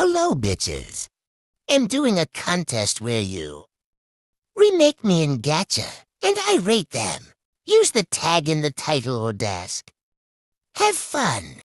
Hello, bitches. I'm doing a contest where you remake me in gacha, and I rate them. Use the tag in the title or desk. Have fun.